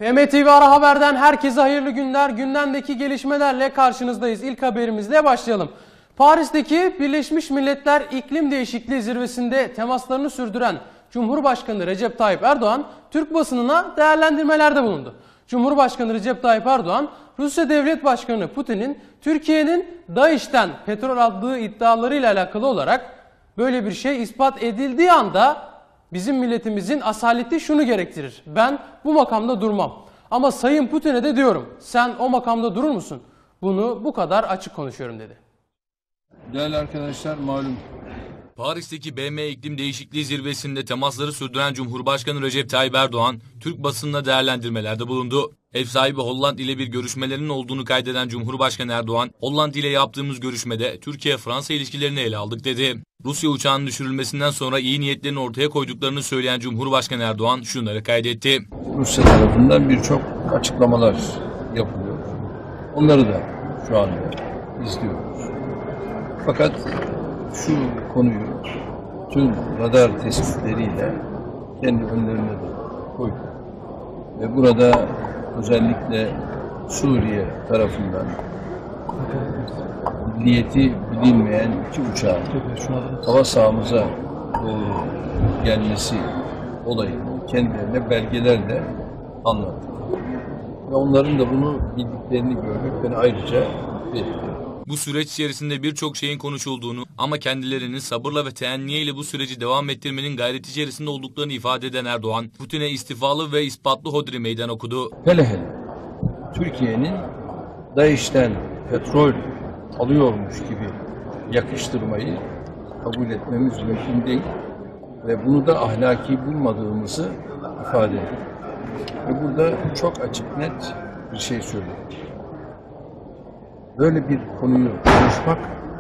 FM TV Ara Haber'den herkese hayırlı günler. Gündemdeki gelişmelerle karşınızdayız. İlk haberimizle başlayalım. Paris'teki Birleşmiş Milletler İklim Değişikliği Zirvesi'nde temaslarını sürdüren Cumhurbaşkanı Recep Tayyip Erdoğan, Türk basınına değerlendirmelerde bulundu. Cumhurbaşkanı Recep Tayyip Erdoğan, Rusya Devlet Başkanı Putin'in Türkiye'nin DAEŞ'ten petrol aldığı iddialarıyla alakalı olarak böyle bir şey ispat edildiği anda bizim milletimizin asaleti şunu gerektirir: ben bu makamda durmam. Ama Sayın Putin'e de diyorum, sen o makamda durur musun? Bunu bu kadar açık konuşuyorum dedi. Değerli arkadaşlar, malum Paris'teki BM İklim Değişikliği Zirvesi'nde temasları sürdüren Cumhurbaşkanı Recep Tayyip Erdoğan, Türk basınına değerlendirmelerde bulundu. Ev sahibi Hollanda ile bir görüşmelerinin olduğunu kaydeden Cumhurbaşkanı Erdoğan, Hollanda ile yaptığımız görüşmede Türkiye-Fransa ilişkilerini ele aldık dedi. Rusya uçağının düşürülmesinden sonra iyi niyetlerini ortaya koyduklarını söyleyen Cumhurbaşkanı Erdoğan şunları kaydetti. Rusya tarafından birçok açıklamalar yapılıyor. Onları da şu anda izliyoruz. Fakat şu konuyu tüm radar tespitleriyle kendi önlerine de koyduk. Ve burada özellikle Suriye tarafından milliyeti bilinmeyen 2 uçağın hava sahamıza doğru gelmesi olayını kendilerine belgelerle anlattık. Ve onların da bunu bildiklerini görmek beni ayrıca belirtiyor. Bu süreç içerisinde birçok şeyin konuşulduğunu ama kendilerinin sabırla ve teenniye ile bu süreci devam ettirmenin gayreti içerisinde olduklarını ifade eden Erdoğan, Putin'e istifalı ve ispatlı hodri meydan okudu. Hele Türkiye'nin DAEŞ'ten petrol alıyormuş gibi yakıştırmayı kabul etmemiz mümkün değil ve bunu da ahlaki bulmadığımızı ifade ediyor. Ve burada çok açık net bir şey söylüyorum. Böyle bir konuyu konuşmak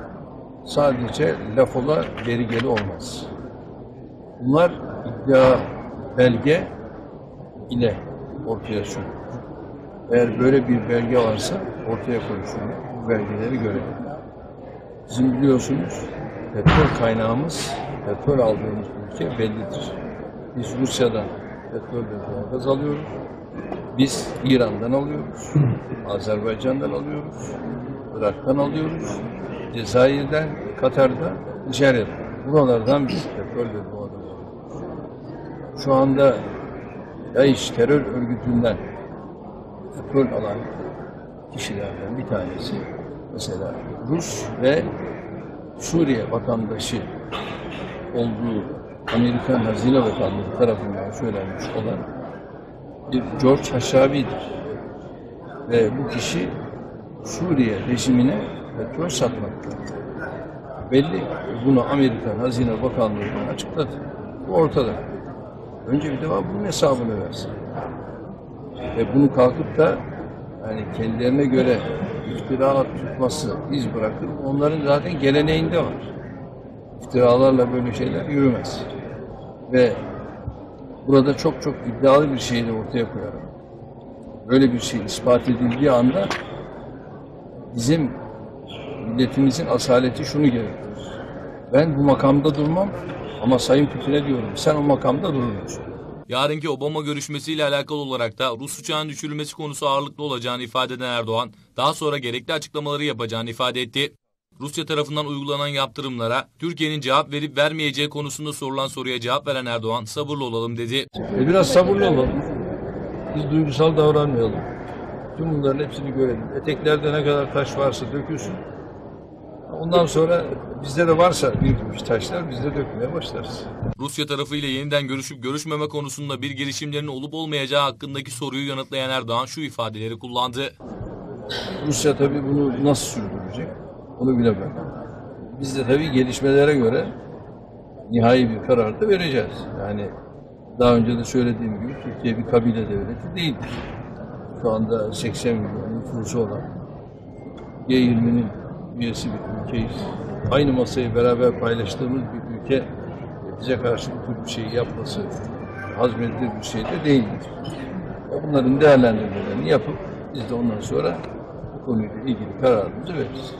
sadece laf ola geri geli olmaz. Bunlar iddia, belge ile ortaya sürülür. Eğer böyle bir belge varsa ortaya konuşulur. Bu belgeleri görelim. Bizim biliyorsunuz petrol kaynağımız, petrol aldığımız ülke bellidir. Biz Rusya'dan petrol ve gaz alıyoruz. Biz İran'dan alıyoruz. Azerbaycan'dan alıyoruz. Irak'tan alıyoruz. Cezayir'den, Katar'dan, Nijerya'dan. Buralardan biz petrol ve doğadan alıyoruz. Şu anda DAEŞ terör örgütünden petrol alan kişilerden bir tanesi mesela Rus ve Suriye vatandaşı olduğu Amerikan Hazine Bakanlığı tarafından söylenmiş olan bir George Haşhabi'dir. Ve bu kişi Suriye rejimine petrol satmaktadır. Belli. Bunu Amerikan Hazine Bakanlığı'ndan açıkladı. Bu ortada. Önce bir defa bunun hesabını versin. Ve bunu kalkıp da yani kendilerine göre iftira tutması, iz bırakır. Onların zaten geleneğinde var. İftiralarla böyle şeyler yürümez. Ve burada çok iddialı bir şeyi de ortaya koyarım. Böyle bir şey ispat edildiği anda bizim milletimizin asaleti şunu gerektirir: ben bu makamda durmam ama Sayın Putin'e diyorum, sen o makamda durur musun? Yarınki Obama görüşmesiyle alakalı olarak da Rus uçağının düşürülmesi konusu ağırlıklı olacağını ifade eden Erdoğan, daha sonra gerekli açıklamaları yapacağını ifade etti. Rusya tarafından uygulanan yaptırımlara Türkiye'nin cevap verip vermeyeceği konusunda sorulan soruya cevap veren Erdoğan, sabırlı olalım dedi. Biraz sabırlı olalım. Biz duygusal davranmayalım. Tüm bunların hepsini görelim. Eteklerde ne kadar taş varsa dökülsün. Ondan sonra bizde de varsa birikmiş taşlar biz de dökmeye başlarız. Rusya tarafıyla yeniden görüşüp görüşmeme konusunda bir girişimlerin olup olmayacağı hakkındaki soruyu yanıtlayan Erdoğan şu ifadeleri kullandı. Rusya tabii bunu nasıl sürdürecek onu bilemem. Biz de tabii gelişmelere göre nihai bir karar da vereceğiz. Yani daha önce de söylediğim gibi Türkiye bir kabile devleti değildir. Şu anda 80 milyon nüfusu olan G20'nin üyesi bir ülkeyiz. Aynı masayı beraber paylaştığımız bir ülke bize karşı bu tür bir şeyi yapması hazmedilir bir şey de değildir. Bunların değerlendirmelerini yapıp biz de ondan sonra bu konuyla ilgili kararımızı veririz.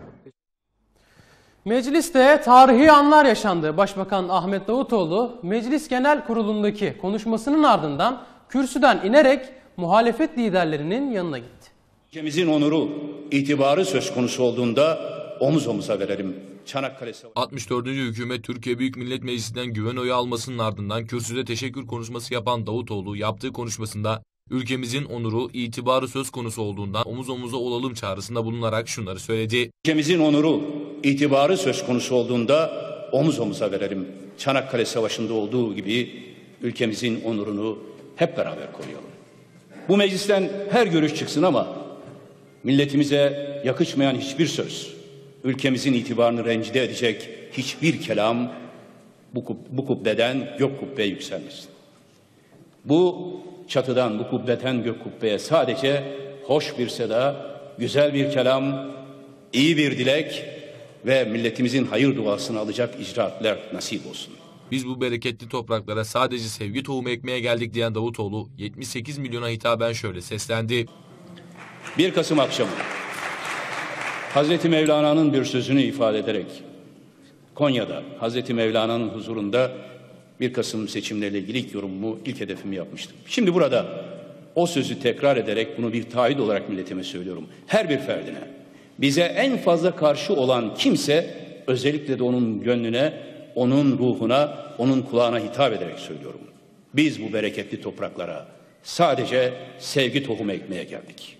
Mecliste tarihi anlar yaşandı. Başbakan Ahmet Davutoğlu Meclis Genel Kurulu'ndaki konuşmasının ardından kürsüden inerek muhalefet liderlerinin yanına gitti. Ülkemizin onuru, itibarı söz konusu olduğunda omuz omuza verelim. Çanakkale Savaşı. 64. Hükümet Türkiye Büyük Millet Meclisi'nden güven oyu almasının ardından kürsüde teşekkür konuşması yapan Davutoğlu yaptığı konuşmasında ülkemizin onuru, itibarı söz konusu olduğundan omuz omuza olalım çağrısında bulunarak şunları söyledi. Ülkemizin onuru, itibarı söz konusu olduğunda omuz omuza verelim. Çanakkale Savaşı'nda olduğu gibi ülkemizin onurunu hep beraber koruyalım. Bu meclisten her görüş çıksın ama milletimize yakışmayan hiçbir söz, ülkemizin itibarını rencide edecek hiçbir kelam bu kubbeden gök kubbeye yükselmesin. Bu çatıdan, bu kubbeden gök kubbeye sadece hoş bir seda, güzel bir kelam, iyi bir dilek ve milletimizin hayır duasını alacak icraatler nasip olsun. Biz bu bereketli topraklara sadece sevgi tohumu ekmeye geldik diyen Davutoğlu 78 milyona hitaben şöyle seslendi. 1 Kasım akşamı Hazreti Mevlana'nın bir sözünü ifade ederek Konya'da Hazreti Mevlana'nın huzurunda 1 Kasım seçimleriyle ilgili ilk yorumumu, ilk hedefimi yapmıştım. Şimdi burada o sözü tekrar ederek bunu bir taahhüt olarak milletime söylüyorum. Her bir ferdine, bize en fazla karşı olan kimse özellikle de onun gönlüne, onun ruhuna, onun kulağına hitap ederek söylüyorum. Biz bu bereketli topraklara sadece sevgi tohumu ekmeye geldik.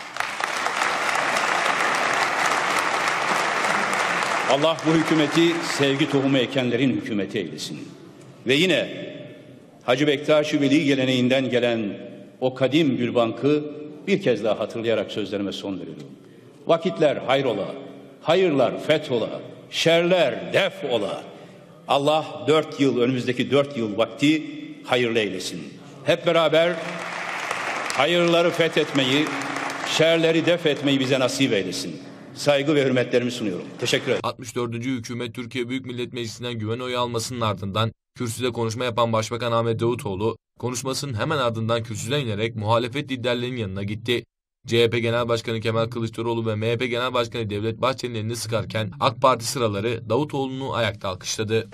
Allah bu hükümeti sevgi tohumu ekenlerin hükümeti eylesin. Ve yine Hacı Bektaş-ı Veli geleneğinden gelen o kadim Gülbank'ı bir kez daha hatırlayarak sözlerime son veriyorum. Vakitler hayrola, hayırlar fethola, şerler def ola. Allah 4 yıl, önümüzdeki 4 yıl vakti hayırlı eylesin. Hep beraber hayırları fethetmeyi, şerleri def etmeyi bize nasip eylesin. Saygı ve hürmetlerimi sunuyorum. Teşekkür ederim. 64. Hükümet Türkiye Büyük Millet Meclisi'nden güven oyu almasının ardından kürsüde konuşma yapan Başbakan Ahmet Davutoğlu konuşmasının hemen ardından kürsüden inerek muhalefet liderlerinin yanına gitti. CHP Genel Başkanı Kemal Kılıçdaroğlu ve MHP Genel Başkanı Devlet Bahçeli'nin elini sıkarken AK Parti sıraları Davutoğlu'nu ayakta alkışladı.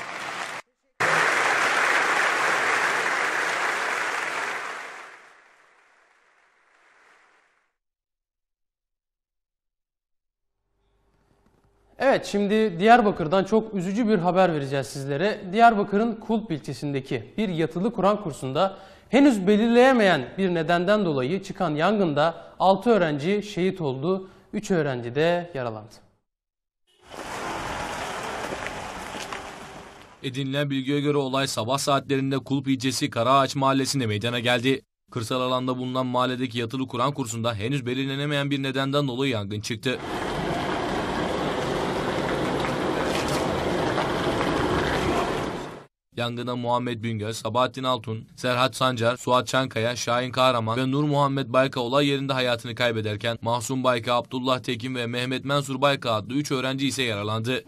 Evet, şimdi Diyarbakır'dan çok üzücü bir haber vereceğiz sizlere. Diyarbakır'ın Kulp ilçesindeki bir yatılı Kur'an kursunda henüz belirleyemeyen bir nedenden dolayı çıkan yangında 6 öğrenci şehit oldu, 3 öğrenci de yaralandı. Edinilen bilgiye göre olay sabah saatlerinde Kulp ilçesi Karaağaç mahallesinde meydana geldi. Kırsal alanda bulunan mahalledeki yatılı Kur'an kursunda henüz belirlenemeyen bir nedenden dolayı yangın çıktı. Yangına Muhammed Bingöl, Sabahattin Altun, Serhat Sancar, Suat Çankaya, Şahin Kahraman ve Nur Muhammed Bayka olay yerinde hayatını kaybederken Mahsun Bayka, Abdullah Tekin ve Mehmet Mensur Bayka adlı 3 öğrenci ise yaralandı.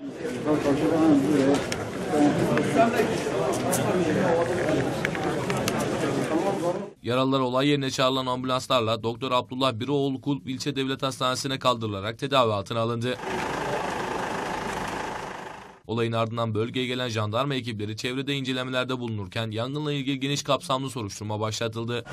Yaralılar olay yerine çağrılan ambulanslarla Doktor Abdullah Biroğlu Kulp İlçe Devlet Hastanesi'ne kaldırılarak tedavi altına alındı. Olayın ardından bölgeye gelen jandarma ekipleri çevrede incelemelerde bulunurken yangınla ilgili geniş kapsamlı soruşturma başlatıldı.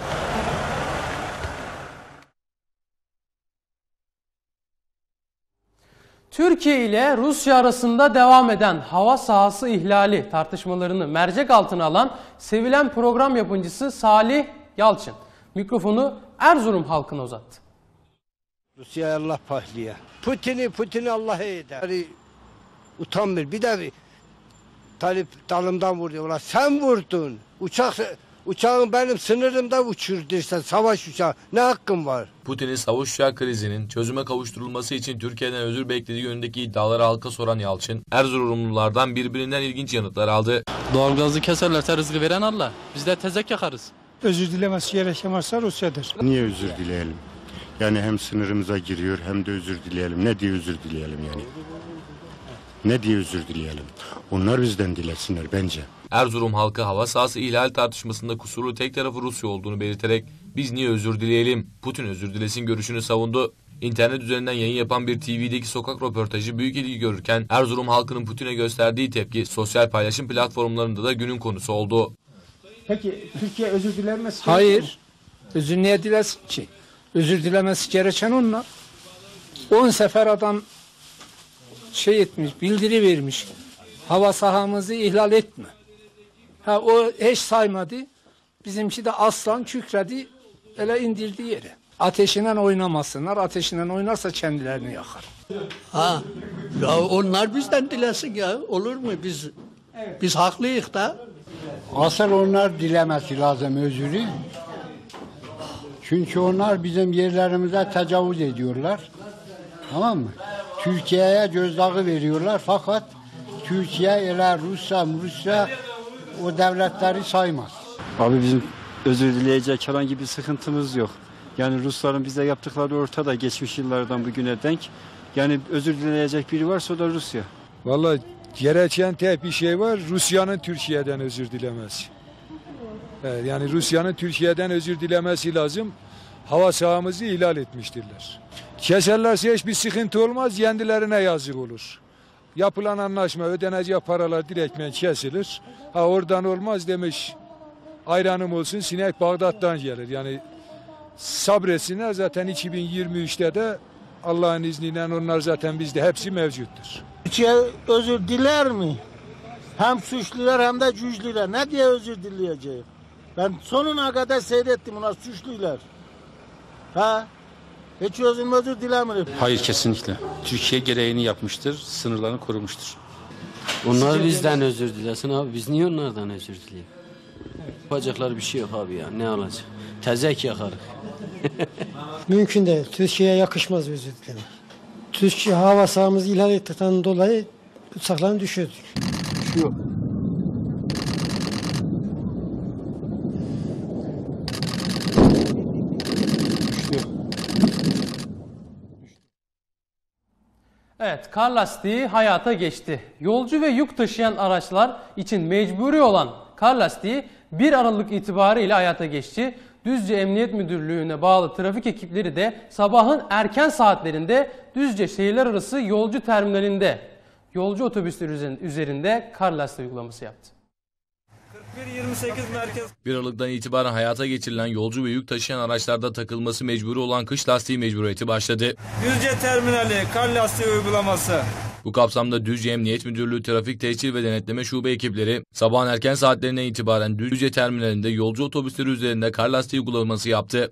Türkiye ile Rusya arasında devam eden hava sahası ihlali tartışmalarını mercek altına alan sevilen program yapımcısı Salih Yalçın mikrofonu Erzurum halkına uzattı. Rusya Allah pahliye. Putin'i Allah eder. Utanmıyor. Bir de Talip dalımdan vurdu. Ulan sen vurdun. Uçağın benim sınırımda uçurdu işte, savaş uçağı. Ne hakkım var? Putin'in savaş uçağı krizinin çözüme kavuşturulması için Türkiye'den özür beklediği yönündeki iddiaları halka soran Yalçın, Erzurumlulardan birbirinden ilginç yanıtlar aldı. Doğalgazı keserlerse rızkı veren Allah. Biz de tezek yakarız. Özür dilemesi gereken varsa Rusya'dır. Niye özür dileyelim? Yani hem sınırımıza giriyor hem de özür dileyelim. Ne diye özür dileyelim yani? Ne diye özür dileyelim? Onlar bizden dilesinler bence. Erzurum halkı hava sahası ihlal tartışmasında kusurlu tek tarafı Rusya olduğunu belirterek biz niye özür dileyelim, Putin özür dilesin görüşünü savundu. İnternet üzerinden yayın yapan bir TV'deki sokak röportajı büyük ilgi görürken Erzurum halkının Putin'e gösterdiği tepki sosyal paylaşım platformlarında da günün konusu oldu. Peki Türkiye özür diler mi? Hayır. Özür niye dilesin ki? Özür dilemesi gereken onlar. 10 sefer adam etmiş, bildiri vermiş. Hava sahamızı ihlal etme. O hiç saymadı. Bizimki de aslan kükredi, ele indirdi yere. Ateşinden oynamasınlar. Ateşinden oynarsa kendilerini yakar. Ya onlar bizden dilesin ya. Olur mu? Biz haklıyız da. Asıl onlar dilemesi lazım özürü. Çünkü onlar bizim yerlerimize tecavüz ediyorlar. Tamam mı? Türkiye'ye gözdağı veriyorlar fakat Türkiye ile Rusya o devletleri saymaz. Abi bizim özür dileyecek herhangi bir sıkıntımız yok. Yani Rusların bize yaptıkları ortada geçmiş yıllardan bugüne denk. Yani özür dileyecek biri varsa o da Rusya. Vallahi gereken tek bir şey var. Rusya'nın Türkiye'den özür dilemesi. Evet, yani Rusya'nın Türkiye'den özür dilemesi lazım. Hava sahamızı ihlal etmiştirler. Keserlerse hiçbir sıkıntı olmaz. Kendilerine yazık olur. Yapılan anlaşma, ödenecek paralar direktmen kesilir. Oradan olmaz demiş. Ayranım olsun, sinek Bağdat'tan gelir. Yani sabretsinler, zaten 2023'te de Allah'ın izniyle onlar zaten bizde hepsi mevcuttur. Türkiye özür diler mi? Hem suçlular hem de cüclüler. Ne diye özür dileyecek? Ben sonuna kadar seyrettim, onlar suçlular. Hiç özür dilemiyor. Hayır, kesinlikle. Türkiye gereğini yapmıştır, sınırlarını korumuştur. Onlar bizden özür dilesin abi. Biz niye onlardan özür dileyelim? Yapacakları bir şey yok abi ya. Ne olacak? Tezek yakarız. Mümkün değil. Türkiye'ye yakışmaz özür dilemek. Türkiye hava sahamızı ihlal ettikten dolayı uçaklarını düşürdük. Yok. Evet, kar lastiği hayata geçti. Yolcu ve yük taşıyan araçlar için mecburi olan kar lastiği 1 Aralık itibariyle hayata geçti. Düzce Emniyet Müdürlüğü'ne bağlı trafik ekipleri de sabahın erken saatlerinde Düzce şehirler arası yolcu terminalinde yolcu otobüsleri üzerinde kar lastiği uygulaması yaptı. 41-28 merkez. 1 Aralık'tan itibaren hayata geçirilen yolcu ve yük taşıyan araçlarda takılması mecburi olan kış lastiği mecburiyeti başladı. Düzce terminali kar lastiği uygulaması. Bu kapsamda Düzce Emniyet Müdürlüğü Trafik Tescil ve Denetleme Şube ekipleri sabahın erken saatlerine itibaren Düzce terminalinde yolcu otobüsleri üzerinde kar lastiği uygulaması yaptı.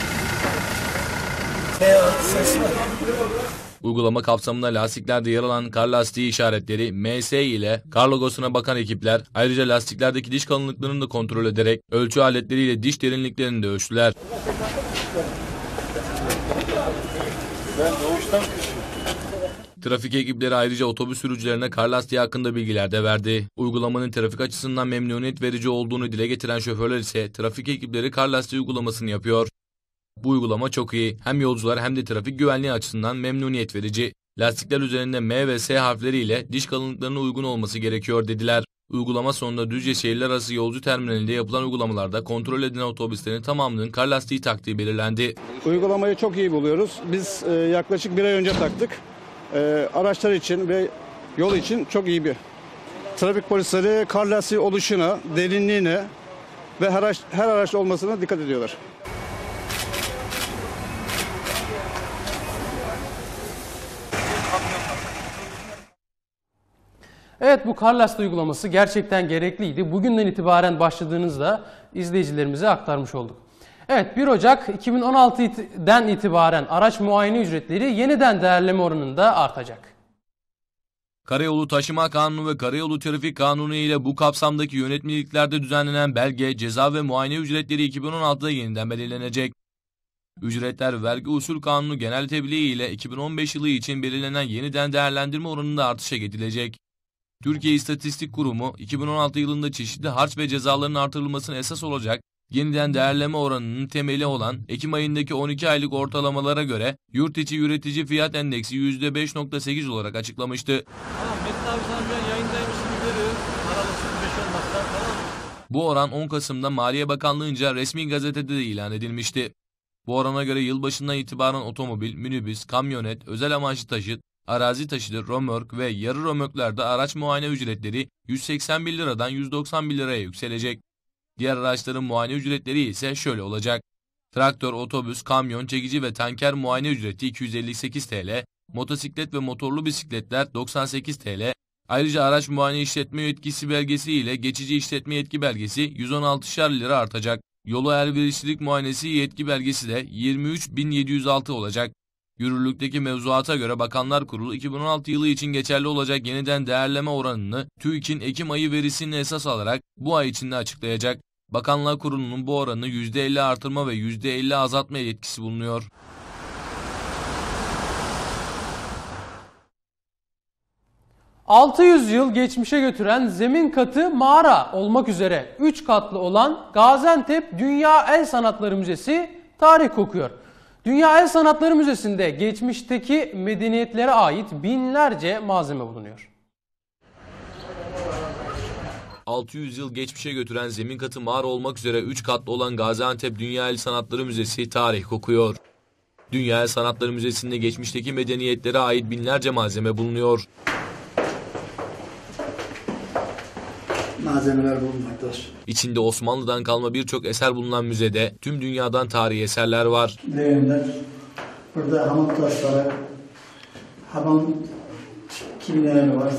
Uygulama kapsamında lastiklerde yer alan kar lastiği işaretleri MS ile kar logosuna bakan ekipler ayrıca lastiklerdeki diş kalınlıklarını da kontrol ederek ölçü aletleriyle diş derinliklerini de ölçtüler. Trafik ekipleri ayrıca otobüs sürücülerine kar lastiği hakkında bilgiler de verdi. Uygulamanın trafik açısından memnuniyet verici olduğunu dile getiren şoförler ise trafik ekipleri kar lastiği uygulamasını yapıyor. Bu uygulama çok iyi. Hem yolcular hem de trafik güvenliği açısından memnuniyet verici. Lastikler üzerinde M ve S harfleriyle diş kalınlıklarına uygun olması gerekiyor dediler. Uygulama sonunda Düzce şehirler arası yolcu terminalinde yapılan uygulamalarda kontrol edilen otobüslerin tamamının kar lastiği taktiği belirlendi. Uygulamayı çok iyi buluyoruz. Biz yaklaşık 1 ay önce taktık. Araçlar için ve yol için çok iyi bir. Trafik polisleri kar lastiği oluşuna, derinliğine ve her araç olmasına dikkat ediyorlar. Evet, bu kar lastiği uygulaması gerçekten gerekliydi. Bugünden itibaren başladığınızda izleyicilerimize aktarmış olduk. Evet, 1 Ocak 2016'den itibaren araç muayene ücretleri yeniden değerleme oranında artacak. Karayolu Taşıma Kanunu ve Karayolu Trafik Kanunu ile bu kapsamdaki yönetmeliklerde düzenlenen belge, ceza ve muayene ücretleri 2016'da yeniden belirlenecek. Ücretler vergi usul kanunu genel tebliği ile 2015 yılı için belirlenen yeniden değerlendirme oranında artışa gidilecek. Türkiye İstatistik Kurumu 2016 yılında çeşitli harç ve cezaların artırılmasına esas olacak yeniden değerleme oranının temeli olan Ekim ayındaki 12 aylık ortalamalara göre yurt içi üretici fiyat endeksi %5.8 olarak açıklamıştı. Metin abi sana ben yayındaymış gibi görüyorum. Aralıksız 5 olmaktan tamam. Bu oran 10 Kasım'da Maliye Bakanlığı'nca resmi gazetede de ilan edilmişti. Bu orana göre yılbaşından itibaren otomobil, minibüs, kamyonet, özel amaçlı taşıt, arazi taşıtı, römork ve yarı römorklerde araç muayene ücretleri 181 liradan 191 liraya yükselecek. Diğer araçların muayene ücretleri ise şöyle olacak. Traktör, otobüs, kamyon, çekici ve tanker muayene ücreti 258 TL, motosiklet ve motorlu bisikletler 98 TL, ayrıca araç muayene işletme yetkisi belgesi ile geçici işletme yetki belgesi 116'şer lira artacak. Yolu elverişlilik muayenesi yetki belgesi de 23.706 olacak. Yürürlükteki mevzuata göre Bakanlar Kurulu 2016 yılı için geçerli olacak yeniden değerleme oranını TÜİK'in Ekim ayı verisini esas alarak bu ay içinde açıklayacak. Bakanlar Kurulu'nun bu oranı %50 artırma ve %50 azaltma yetkisi bulunuyor. ...600 yıl geçmişe götüren zemin katı mağara olmak üzere 3 katlı olan Gaziantep Dünya El Sanatları Müzesi tarih kokuyor. Dünya El Sanatları Müzesi'nde geçmişteki medeniyetlere ait binlerce malzeme bulunuyor. 600 yıl geçmişe götüren zemin katı mağara olmak üzere 3 katlı olan Gaziantep Dünya El Sanatları Müzesi tarih kokuyor. Dünya El Sanatları Müzesi'nde geçmişteki medeniyetlere ait binlerce malzeme bulunuyor. Malzemeler bulunmaktadır. İçinde Osmanlı'dan kalma birçok eser bulunan müzede tüm dünyadan tarihi eserler var. Leğenler, burada hamam taşları, hamam kimileri var.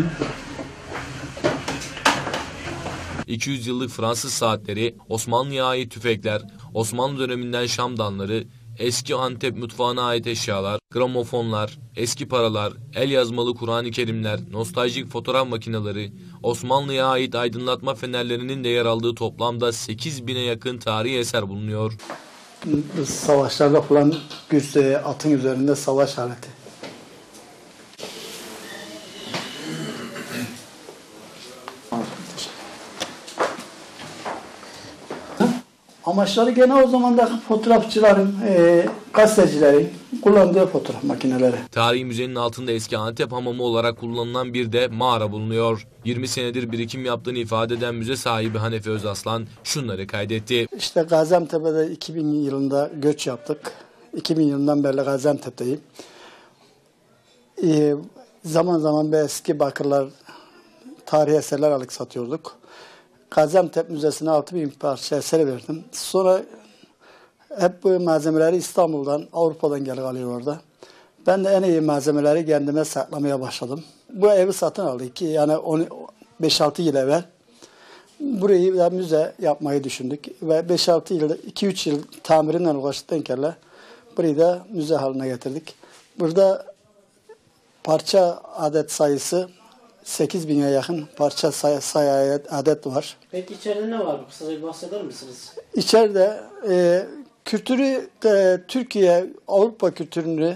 200 yıllık Fransız saatleri, Osmanlı'ya ait tüfekler, Osmanlı döneminden Şamdanları, eski Antep mutfağına ait eşyalar, gramofonlar, eski paralar, el yazmalı Kur'an-ı Kerimler, nostaljik fotoğraf makineleri, Osmanlı'ya ait aydınlatma fenerlerinin de yer aldığı toplamda 8.000'e yakın tarihi eser bulunuyor. Savaşlarda falan bir atın üzerinde savaş aleti. Amaçları gene o zamandaki fotoğrafçıların, gazetecilerin kullandığı fotoğraf makineleri. Tarihi müzenin altında eski Antep hamamı olarak kullanılan bir de mağara bulunuyor. 20 senedir birikim yaptığını ifade eden müze sahibi Hanefi Özaslan şunları kaydetti. İşte Gaziantep'e 2000 yılında göç yaptık. 2000 yılından beri Gaziantep'teyim. Zaman zaman eski bakırlar, tarihi eserler alıp satıyorduk. Gaziantep Müzesi'ne 6000 parça eser verdim. Sonra hep bu malzemeleri İstanbul'dan, Avrupa'dan gelip alıyor orada. Ben de en iyi malzemeleri kendime saklamaya başladım. Bu evi satın aldık yani 5-6 yıl evvel. Burayı da müze yapmayı düşündük ve 5-6 yıl, 2-3 yıl tamirinden uğraştıktan sonra burayı da müze haline getirdik. Burada parça adet sayısı 8.000'e yakın parça sayı adet var. Peki içeride ne var? Kısaca bir bahseder misiniz? İçeride kültürü, Türkiye, Avrupa kültürünü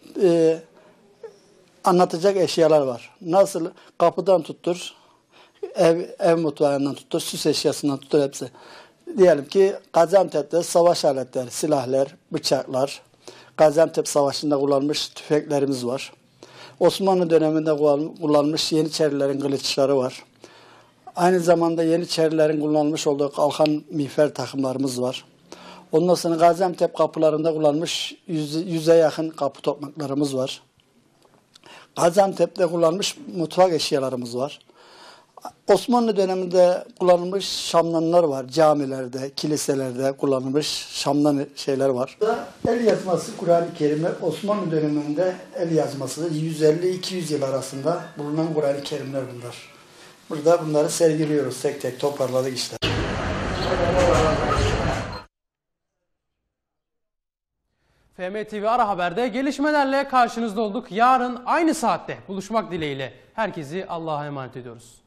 anlatacak eşyalar var. Nasıl kapıdan tuttur, ev mutfağından tuttur, süs eşyasından tuttur hepsi. Diyelim ki Gaziantep'te savaş aletleri, silahlar, bıçaklar, Gaziantep Savaşı'nda kullanılmış tüfeklerimiz var. Osmanlı döneminde kullanılmış Yeniçerilerin kılıçları var. Aynı zamanda Yeniçerilerin kullanmış olduğu kalkan miğfer takımlarımız var. Ondan sonra Gaziantep kapılarında kullanmış 100'e yakın kapı tokmaklarımız var. Gaziantep'te kullanmış mutfak eşyalarımız var. Osmanlı döneminde kullanılmış şamdanlar var. Camilerde, kiliselerde kullanılmış şamdan şeyler var. El yazması Kur'an-ı Kerim'e Osmanlı döneminde el yazması 150-200 yıl arasında bulunan Kur'an-ı Kerimler bunlar. Burada bunları sergiliyoruz, tek tek toparladık işte. FM TV Ara Haber'de gelişmelerle karşınızda olduk. Yarın aynı saatte buluşmak dileğiyle herkesi Allah'a emanet ediyoruz.